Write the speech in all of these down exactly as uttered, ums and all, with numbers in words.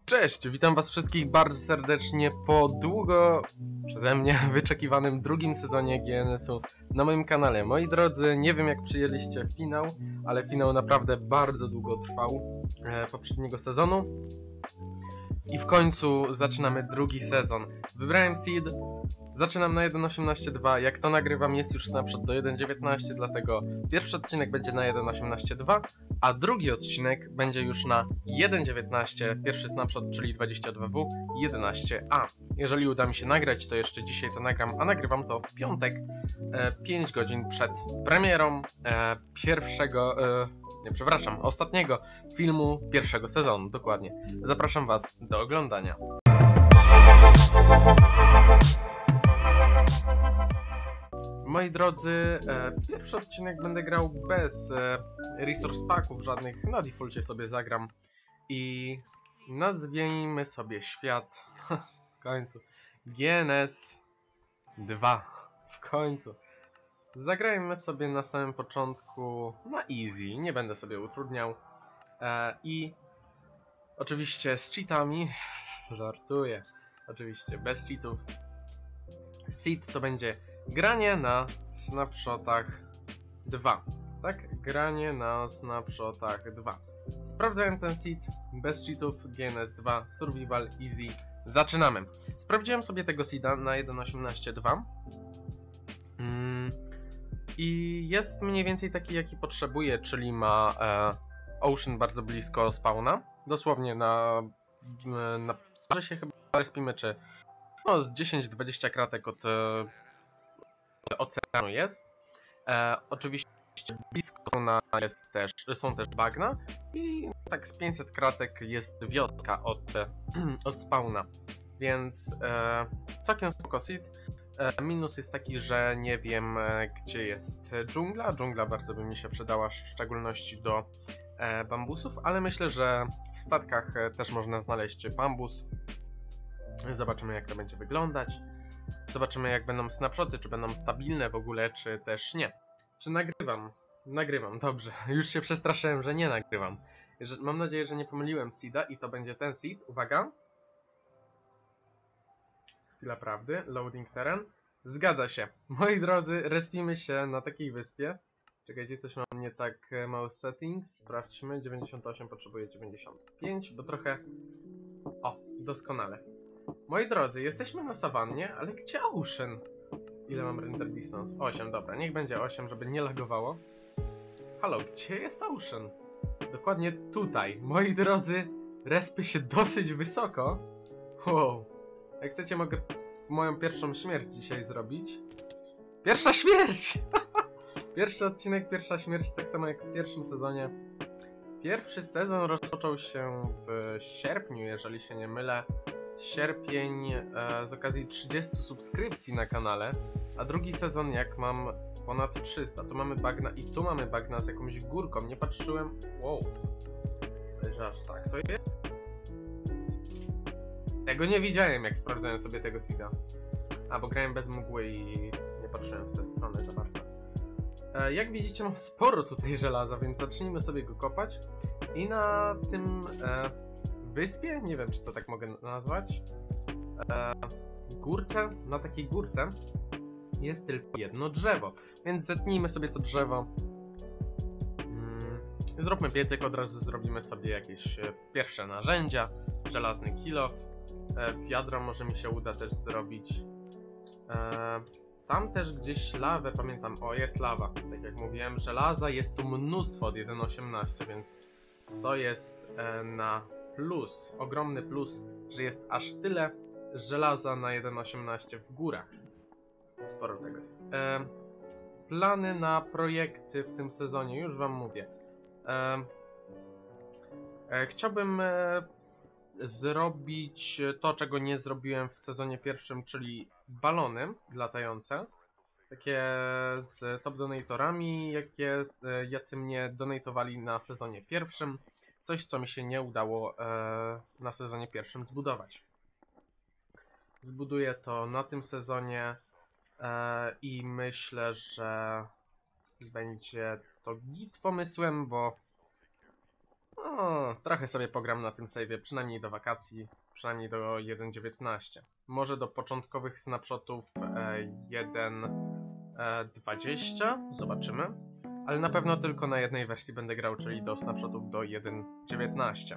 Cześć, witam was wszystkich bardzo serdecznie po długo przeze mnie wyczekiwanym drugim sezonie G N S-u na moim kanale. Moi drodzy, nie wiem jak przyjęliście finał, ale finał naprawdę bardzo długo trwał e, poprzedniego sezonu. I w końcu zaczynamy drugi sezon. Wybrałem seed, zaczynam na jeden osiemnaście dwa, jak to nagrywam jest już snapshot do jeden dziewiętnaście, dlatego pierwszy odcinek będzie na jeden osiemnaście dwa, a drugi odcinek będzie już na jeden dziewiętnaście, pierwszy snapshot, czyli dwadzieścia dwa W jedenaście A. Jeżeli uda mi się nagrać, to jeszcze dzisiaj to nagram, a nagrywam to w piątek, e, pięć godzin przed premierą e, pierwszego... E, Nie, przepraszam, ostatniego filmu pierwszego sezonu, dokładnie. Zapraszam was do oglądania. Moi drodzy, e, pierwszy odcinek będę grał bez e, resource packów żadnych, na defaulcie sobie zagram i nazwijmy sobie świat w końcu G N S dwa, w końcu. Zagrajmy sobie na samym początku na easy, nie będę sobie utrudniał e, i oczywiście z cheatami, żartuję, oczywiście bez cheatów. Seed to będzie granie na snapshotach dwa, tak? Granie na snapshotach dwa. Sprawdzałem ten seed bez cheatów, G N S dwa, survival, easy, zaczynamy. Sprawdziłem sobie tego seeda na jeden osiemnaście dwa. Mm. I jest mniej więcej taki, jaki potrzebuję, czyli ma e, Ocean bardzo blisko spawna. Dosłownie na, na parze się chyba respimy, czy no, z dziesięć dwadzieścia kratek od e, oceanu jest. E, oczywiście blisko na jest też, są też bagna i tak z pięćset kratek jest wioska od, e, od spawna. Więc e, całkiem spoko seed. Minus jest taki, że nie wiem gdzie jest dżungla. Dżungla bardzo by mi się przydała, w szczególności do e, bambusów, ale myślę, że w statkach też można znaleźć bambus. Zobaczymy jak to będzie wyglądać. Zobaczymy jak będą snapshoty, czy będą stabilne w ogóle, czy też nie. Czy nagrywam? Nagrywam, dobrze. Już się przestraszyłem, że nie nagrywam. Mam nadzieję, że nie pomyliłem seeda i to będzie ten seed. Uwaga. Chwila prawdy, loading teren. Zgadza się. Moi drodzy, respimy się na takiej wyspie. Czekajcie, coś mam nie tak, mouse settings. Sprawdźmy, dziewięćdziesiąt osiem potrzebuje dziewięćdziesiąt pięć, bo trochę... O, doskonale. Moi drodzy, jesteśmy na sawannie, ale gdzie Ocean? Ile mam render distance? osiem, dobra, niech będzie osiem, żeby nie lagowało. Halo, gdzie jest Ocean? Dokładnie tutaj. Moi drodzy, respy się dosyć wysoko. Wow. Jak chcecie, mogę moją pierwszą śmierć dzisiaj zrobić. Pierwsza śmierć! Pierwszy odcinek, pierwsza śmierć, tak samo jak w pierwszym sezonie. Pierwszy sezon rozpoczął się w sierpniu, jeżeli się nie mylę. Sierpień e, z okazji trzydziestu subskrypcji na kanale. A drugi sezon jak mam ponad trzysta. Tu mamy bagna i tu mamy bagna z jakąś górką. Nie patrzyłem... Wow. Że aż tak to jest? Tego nie widziałem, jak sprawdzałem sobie tego seeda. A, bo grałem bez mgły i nie patrzyłem w tę stronę za bardzo. E, jak widzicie, mam sporo tutaj żelaza, więc zacznijmy sobie go kopać. I na tym e, wyspie, nie wiem czy to tak mogę nazwać, e, górce, na takiej górce jest tylko jedno drzewo. Więc zetnijmy sobie to drzewo. Mm, zróbmy piecyk, od razu zrobimy sobie jakieś e, pierwsze narzędzia. Żelazny kilof. Wiadro może mi się uda też zrobić. E, tam też gdzieś lawę, pamiętam, o jest lawa, tak jak mówiłem, żelaza jest tu mnóstwo od jeden osiemnaście, więc to jest e, na plus, ogromny plus, że jest aż tyle żelaza na jeden osiemnaście w górach. Sporo tego jest. E, plany na projekty w tym sezonie, już wam mówię. E, e, chciałbym e, zrobić to, czego nie zrobiłem w sezonie pierwszym, czyli balony latające. Takie z top donatorami, jakie, jacy mnie donatowali na sezonie pierwszym. Coś, co mi się nie udało e, na sezonie pierwszym zbudować. Zbuduję to na tym sezonie e, i myślę, że będzie to git pomysłem, bo O, trochę sobie pogram na tym save'ie, przynajmniej do wakacji, przynajmniej do jeden dziewiętnaście. Może do początkowych snapshotów e, jeden dwadzieścia, zobaczymy. Ale na pewno tylko na jednej wersji będę grał, czyli do snapshotów do jeden dziewiętnaście.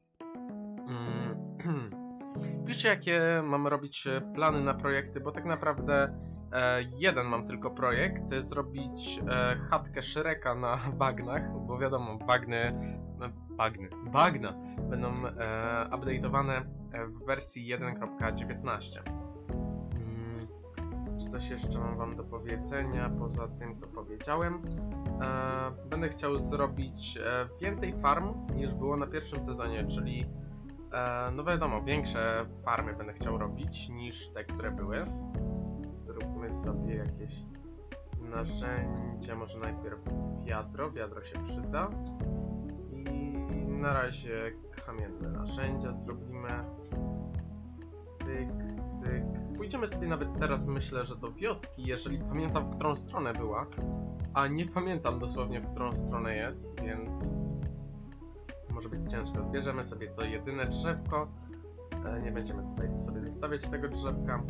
Mm. Piszcie, jakie mam robić plany na projekty, bo tak naprawdę e, jeden mam tylko projekt, zrobić e, chatkę Shreka na bagnach, bo wiadomo, bagny, no, bagny, bagna będą e, update'owane w wersji jeden dziewiętnaście. Hmm, czy coś jeszcze mam wam do powiedzenia, poza tym, co powiedziałem? E, będę chciał zrobić e, więcej farm, niż było na pierwszym sezonie, czyli no wiadomo, większe farmy będę chciał robić niż te, które były. Zróbmy sobie jakieś narzędzia, może najpierw wiadro, wiadro się przyda. I na razie kamienne narzędzia zrobimy. Cyk, cyk. Pójdziemy sobie nawet teraz, myślę, że do wioski, jeżeli pamiętam, w którą stronę była. A nie pamiętam dosłownie, w którą stronę jest, więc może być ciężko. Bierzemy sobie to jedyne drzewko. Nie będziemy tutaj sobie zostawiać tego drzewka.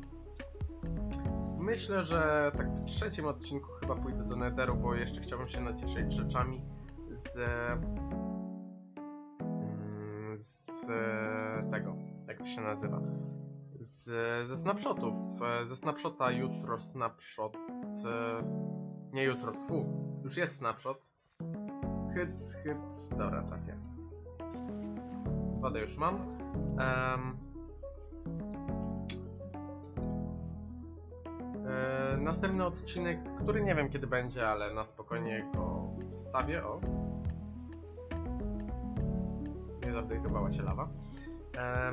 Myślę, że tak w trzecim odcinku chyba pójdę do Netheru, bo jeszcze chciałbym się nacieszyć rzeczami z... z tego, jak to się nazywa? Z, ze snapshotów. Ze snapshota jutro snapshot... Nie jutro, tfu. Już jest snapshot. Hyc, hyc, dobra, trafię. Wodę już mam. Um, e, następny odcinek, który nie wiem kiedy będzie, ale na spokojnie go wstawię. O. Nie zaupdate'owała się lawa. E,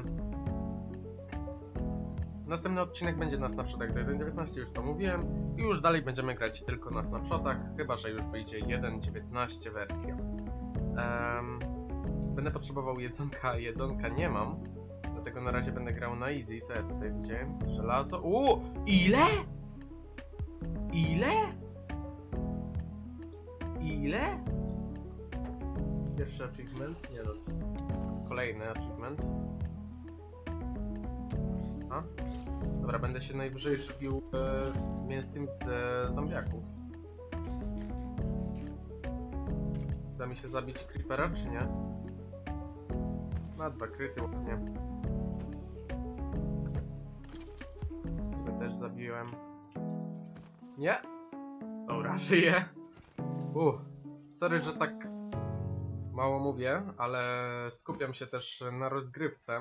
następny odcinek będzie na snapshotach do jeden dziewiętnaście, już to mówiłem. I już dalej będziemy grać tylko na snapshotach, chyba że już wyjdzie jeden dziewiętnaście wersja. Um, będę potrzebował jedzonka, jedzonka nie mam, dlatego na razie będę grał na easy. Co ja tutaj widziałem? Żelazo. Uuu! Ile? Ile? Ile? Pierwszy achievement? Nie no. Kolejny achievement. A? Dobra, będę się najwyżej żywił e, mięskiem z e, zombiaków. Da mi się zabić creepera, czy nie? Na dwa kryty ładnie. Ciebie też zabiłem. Nie? Dobra, żyję. Uh, sorry, że tak mało mówię, ale skupiam się też na rozgrywce.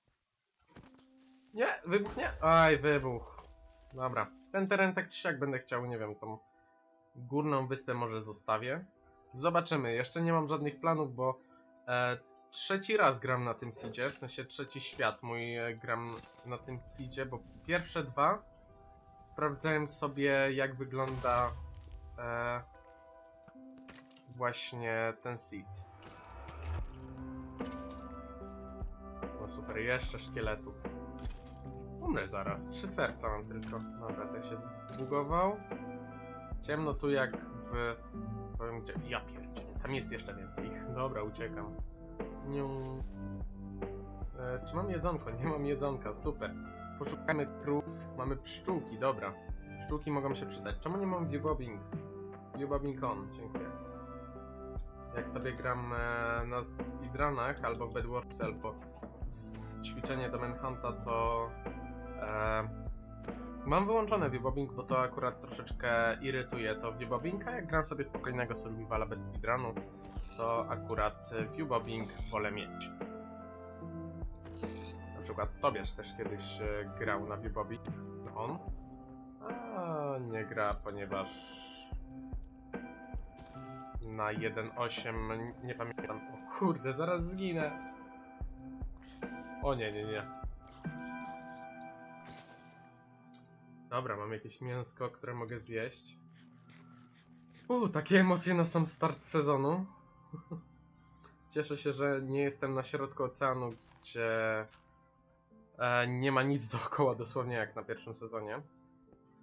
Nie, wybuchnie? Aj, wybuch. Dobra, ten teren tak czy siak będę chciał, nie wiem, tą górną wyspę może zostawię. Zobaczymy, jeszcze nie mam żadnych planów, bo e, trzeci raz gram na tym seedzie, w sensie trzeci świat mój e, gram na tym seedzie, bo pierwsze dwa sprawdzałem sobie, jak wygląda e, właśnie ten seed. No super, jeszcze szkieletów. Umrę zaraz, trzy serca mam tylko. Dobra, ten się zbugował. Ciemno tu jak w... powiem gdzie... Ja pierdzielę, tam jest jeszcze więcej ich. Dobra, uciekam. Niu. E, czy mam jedzonko? Nie mam jedzonka, super. Poszukajmy krów. Mamy pszczółki, dobra. Pszczółki mogą się przydać. Czemu nie mam viewbobbing? Viewbobbing on, dziękuję. Jak sobie gram e, na speedrunach albo w Bedwars, albo w ćwiczenie do Manhunta, to e, mam wyłączone viewbobbing, bo to akurat troszeczkę irytuje to viewbobbing, a jak gram sobie spokojnego survivala bez speedrunu, to akurat viewbobbing wolę mieć. Na przykład Tobiasz też kiedyś e, grał na viewbobbing, on, a nie gra, ponieważ na jeden osiem, nie pamiętam. O kurde, zaraz zginę. O nie, nie, nie. Dobra, mam jakieś mięsko, które mogę zjeść. Uuu, takie emocje na sam start sezonu. Cieszę się, że nie jestem na środku oceanu, gdzie e, nie ma nic dookoła, dosłownie jak na pierwszym sezonie.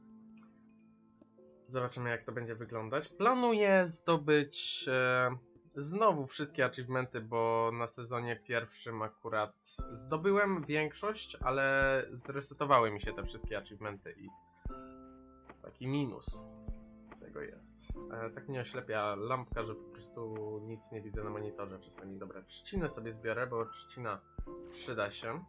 Zobaczymy, jak to będzie wyglądać. Planuję zdobyć e, Znowu wszystkie achievementy, bo na sezonie pierwszym akurat zdobyłem większość, ale zresetowały mi się te wszystkie achievementy i taki minus tego jest. E, tak mnie oślepia lampka, że po prostu nic nie widzę na monitorze czasami. Dobra, trzcinę sobie zbiorę, bo trzcina przyda się.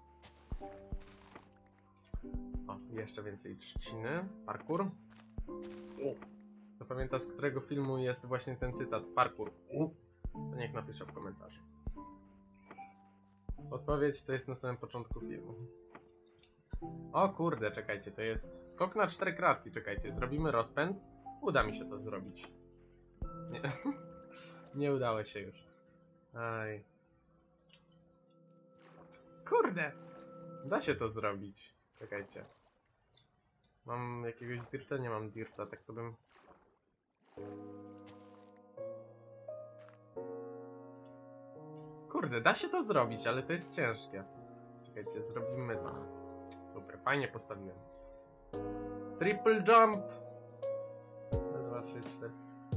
O, jeszcze więcej trzciny. Parkour. Kto pamięta, z którego filmu jest właśnie ten cytat? Parkour. To niech napisze w komentarzu. Odpowiedź to jest na samym początku filmu. O kurde, czekajcie, to jest skok na cztery kratki, czekajcie, zrobimy rozpęd. Uda mi się to zrobić. Nie, nie udało się już. Aj. Kurde! Da się to zrobić. Czekajcie. Mam jakiegoś dirta? Nie mam dirta, tak to bym... Kurde, da się to zrobić, ale to jest ciężkie. Czekajcie, zrobimy to. Super, fajnie postawiłem. Triple jump! dwa, trzy, cztery.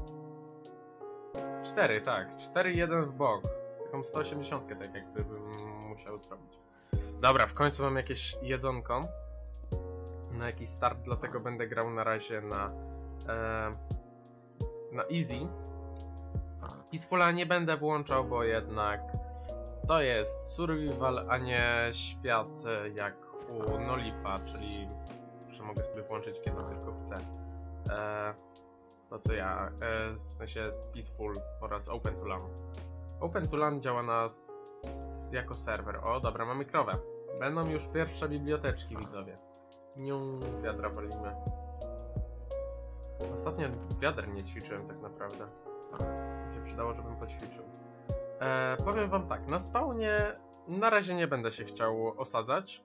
cztery, tak. cztery, jeden w bok. Taką sto osiemdziesiąt tak jakby bym musiał zrobić. Dobra, w końcu mam jakieś jedzonko. Na jakiś start, dlatego będę grał na razie na... E, na easy. Peacefula nie będę włączał, bo jednak to jest survival, a nie świat jak u Nolifa, czyli że mogę sobie włączyć kiedy tylko chcę. E, to co ja, e, w sensie Peaceful oraz Open to LAN. Open to LAN działa na, s, jako serwer. O, dobra, mamy krowę. Będą już pierwsze biblioteczki, widzowie. Nią, wiadra walimy. Ostatnio wiader nie ćwiczyłem tak naprawdę. Mi się przydało, żebym poćwiczył. E, powiem wam tak, na spawnie na razie nie będę się chciał osadzać.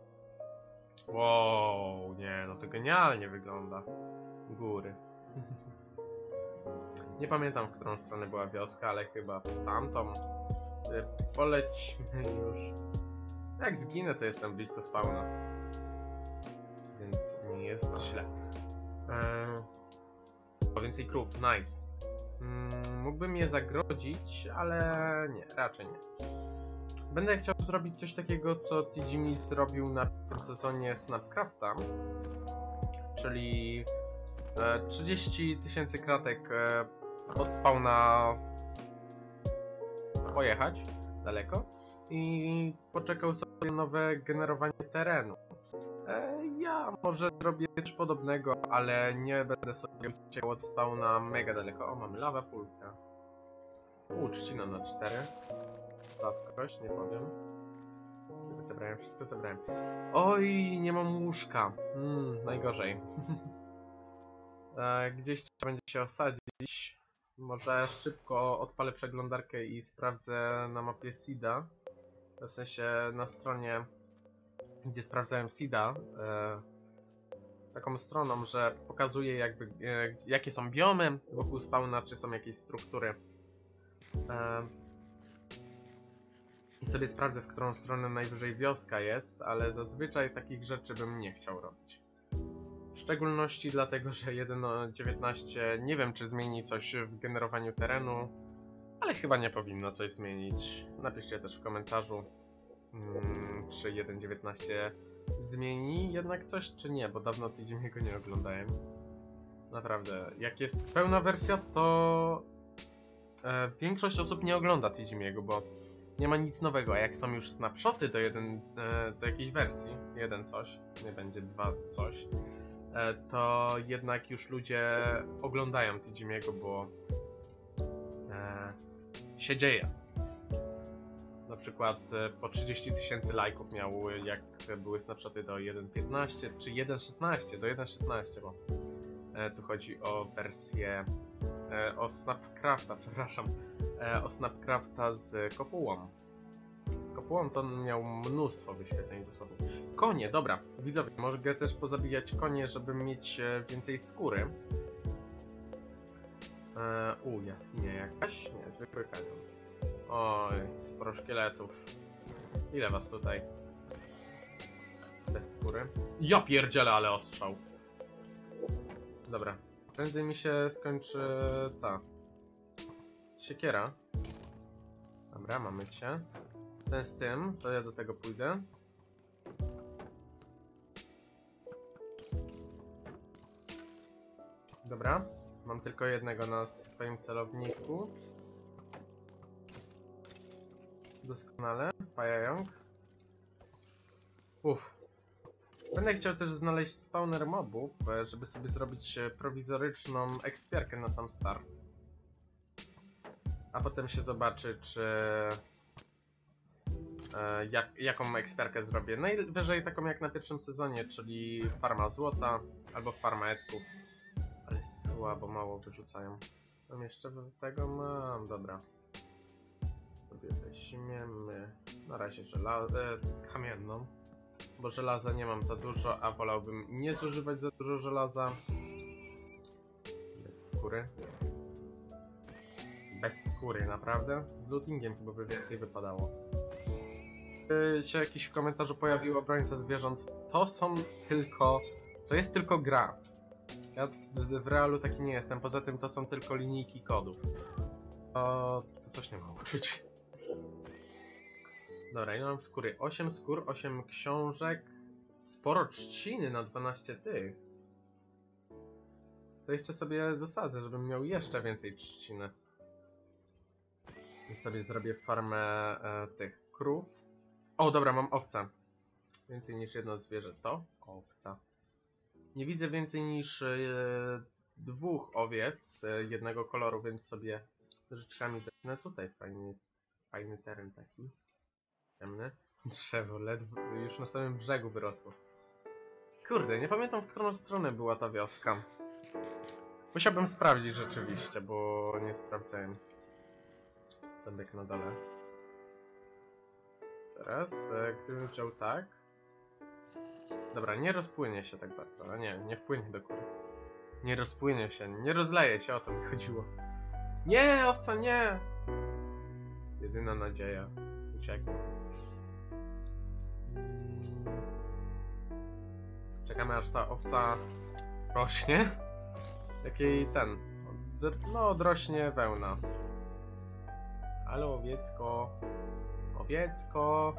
Wow, nie, no to genialnie wygląda. Góry. Nie pamiętam, w którą stronę była wioska, ale chyba w tamtą. E, polećmy już. Jak zginę, to jestem blisko spawna. Więc nie jest źle. E, o, więcej krów, nice. Mm, mógłbym je zagrodzić, ale nie, raczej nie. Będę chciał zrobić coś takiego, co T G M zrobił na tym sezonie Snapcrafta, czyli e, trzydzieści tysięcy kratek e, od spawna pojechać daleko i poczekał sobie nowe generowanie terenu. E, ja może zrobię coś podobnego, ale nie będę sobie uciekał od spawna mega daleko. O, mamy lawę pulkę. U, trzcina na cztery. Łatwość, nie powiem. Zebrałem, wszystko zebrałem. Oj, nie mam łóżka. Mm, najgorzej. e, gdzieś trzeba będzie się osadzić. Może szybko odpalę przeglądarkę i sprawdzę na mapie Seeda. W sensie na stronie, gdzie sprawdzałem Seeda. E, taką stroną, że pokazuje jakby, e, jakie są biomy wokół spawna, czy są jakieś struktury. E, I sobie sprawdzę, w którą stronę najwyżej wioska jest, ale zazwyczaj takich rzeczy bym nie chciał robić. W szczególności dlatego, że jeden dziewiętnaście nie wiem, czy zmieni coś w generowaniu terenu, ale chyba nie powinno coś zmienić. Napiszcie też w komentarzu, hmm, czy jeden dziewiętnaście zmieni jednak coś, czy nie, bo dawno tydzień go nie oglądałem. Naprawdę, jak jest pełna wersja, to e, większość osób nie ogląda Tijimiego, bo nie ma nic nowego, a jak są już snapshoty do, jeden, e, do jakiejś wersji, jeden coś, nie będzie dwa coś, e, to jednak już ludzie oglądają Tijimiego, bo e, się dzieje. Na przykład e, po trzydzieści tysięcy lajków miał, jak były snapshoty do jeden piętnaście, czy jeden szesnaście, do jeden szesnaście, bo e, tu chodzi o wersję, e, o Snapcrafta, przepraszam, e, o Snapcrafta z kopułą. Z kopułą to miał mnóstwo wyświetleń dosłownie. Konie, dobra, widzowie, mogę też pozabijać konie, żeby mieć e, więcej skóry. E, u, jaskinia jakaś? Nie, zwykły kanion. Oj, sporo szkieletów. Ile was tutaj? Bez skóry. Ja pierdzielę, ale ostrzał. Dobra. Prędzej mi się skończy ta siekiera. Dobra, mamy cię. Ten z tym, to ja do tego pójdę. Dobra, mam tylko jednego na swoim celowniku. Doskonale, pajająk. Uff. Będę chciał też znaleźć spawner mobów, żeby sobie zrobić prowizoryczną ekspiarkę na sam start. A potem się zobaczy, czy... E, jak, jaką ekspiarkę zrobię. Najwyżej taką jak na pierwszym sezonie, czyli farma złota albo farma etków. Ale słabo, mało wyrzucają. Mam jeszcze tego? Mam, dobra. Sobie weźmiemy na razie żelazę, e, kamienną. Bo żelaza nie mam za dużo, a wolałbym nie zużywać za dużo żelaza. Bez skóry. Bez skóry, naprawdę? Z lootingiem chyba by więcej wypadało. Yy, się jakiś w komentarzu pojawił obrońca zwierząt. To są tylko... To jest tylko gra. Ja w, w realu taki nie jestem. Poza tym to są tylko linijki kodów. To, to coś nie ma uczyć. Dobra, ile mam skóry? osiem skór, osiem książek. Sporo trzciny na dwanaście tych. To jeszcze sobie zasadzę, żebym miał jeszcze więcej trzciny. I sobie zrobię farmę e, tych krów. O, dobra, mam owca. Więcej niż jedno zwierzę. To owca. Nie widzę więcej niż e, dwóch owiec e, jednego koloru, więc sobie życzkami zacznę. Tutaj fajny, fajny teren taki. Ciemny. Drzewo, ledwo już na samym brzegu wyrosło. Kurde, nie pamiętam, w którą stronę była ta wioska. Musiałbym sprawdzić rzeczywiście, bo nie sprawdzałem. Zębek na dole. Teraz, e, gdybym wziął tak. Dobra, nie rozpłynie się tak bardzo. A nie, nie wpłynie do góry. Nie rozpłynie się, nie rozleje się, o to mi chodziło. Nie, owca, nie! Jedyna nadzieja. Uciekła. Czekamy, aż ta owca rośnie. Jakiej ten... No, odrośnie wełna. Ale owiecko... Owiecko...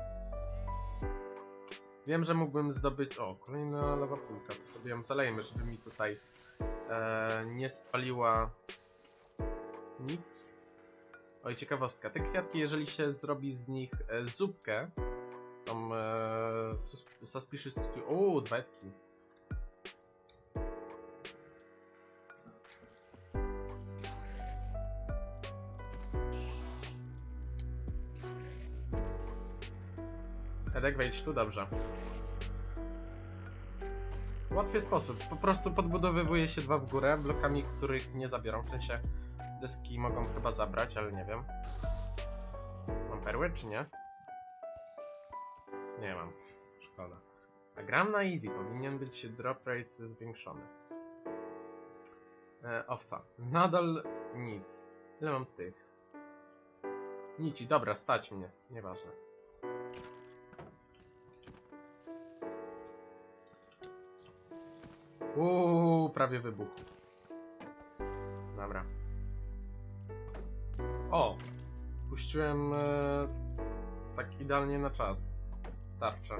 Wiem, że mógłbym zdobyć... O, kolejna lawa półka. To sobie ją zalejmy, żeby mi tutaj e, nie spaliła nic. Oj, ciekawostka. Te kwiatki, jeżeli się zrobi z nich e, zupkę, tą e, suspicious... O, dwetki. Edek, wejdź tu, dobrze. Łatwy sposób. Po prostu podbudowywuje się dwa w górę, blokami, których nie zabiorą. W sensie deski mogą chyba zabrać, ale nie wiem. Mam perły, czy nie? Nie mam. Szkoda. A gram na easy. Powinien być drop rate zwiększony. E, owca. Nadal nic. Ile mam tych? Nici. Dobra, stać mnie. Nieważne. Uuu, prawie wybuchł. Dobra. O! Puściłem e, tak idealnie na czas. Tarczę.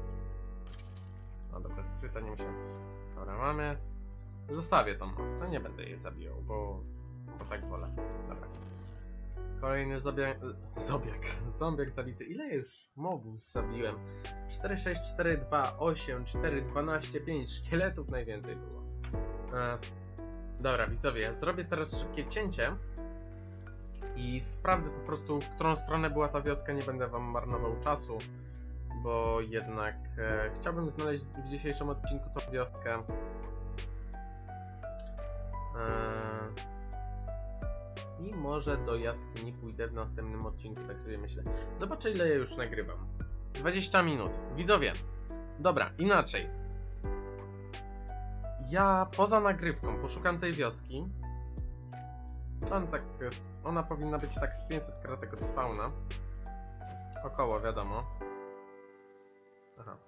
No dobra, skryta nie musiałem. Dobra, mamy. Zostawię tą owcę, nie będę jej zabijał, bo, bo tak wolę. Dobra. Kolejny zobiak. Zobiak. Zombiak zabity. Ile już mobów zabiłem? cztery, sześć, cztery, dwa, osiem, cztery, dwanaście, pięć. Szkieletów najwięcej było. E, dobra, widzowie, ja zrobię teraz szybkie cięcie i sprawdzę po prostu, w którą stronę była ta wioska. Nie będę wam marnował czasu, bo jednak e, chciałbym znaleźć w dzisiejszym odcinku tą wioskę. E, I może do jaskini pójdę w następnym odcinku, tak sobie myślę. Zobaczę, ile ja już nagrywam. dwadzieścia minut. Widzowie. Dobra, inaczej. Ja poza nagrywką poszukam tej wioski. Tam tak, ona powinna być tak z pięćset kratek od spawna. Około, wiadomo. Aha.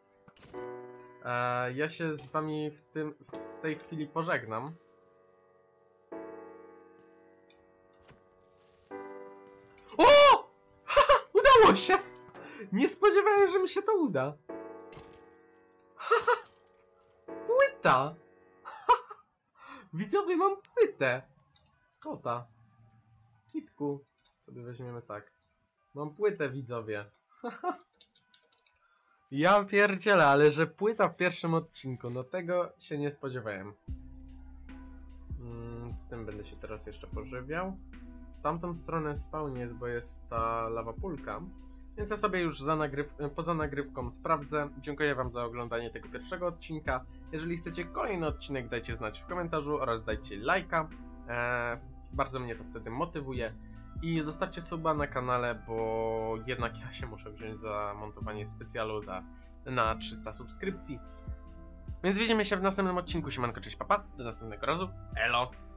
E, ja się z wami w, tym, w tej chwili pożegnam. O! się! Nie spodziewałem, że mi się to uda. Płyta! Widzowie, mam płytę. Kota. Kitku. Sobie weźmiemy tak. Mam płytę, widzowie. Ja pierdzielę, ale że płyta w pierwszym odcinku, no tego się nie spodziewałem. Mm, tym będę się teraz jeszcze pożywiał. W tamtą stronę spawn jest, bo jest ta lawa pulka. Więc ja sobie już za nagryw poza nagrywką sprawdzę. Dziękuję wam za oglądanie tego pierwszego odcinka. Jeżeli chcecie kolejny odcinek, dajcie znać w komentarzu oraz dajcie lajka. Eee, bardzo mnie to wtedy motywuje. I zostawcie suba na kanale, bo jednak ja się muszę wziąć za montowanie specjalu za, na trzysta subskrypcji. Więc widzimy się w następnym odcinku. Siemanko, cześć, papa. Do następnego razu. Elo!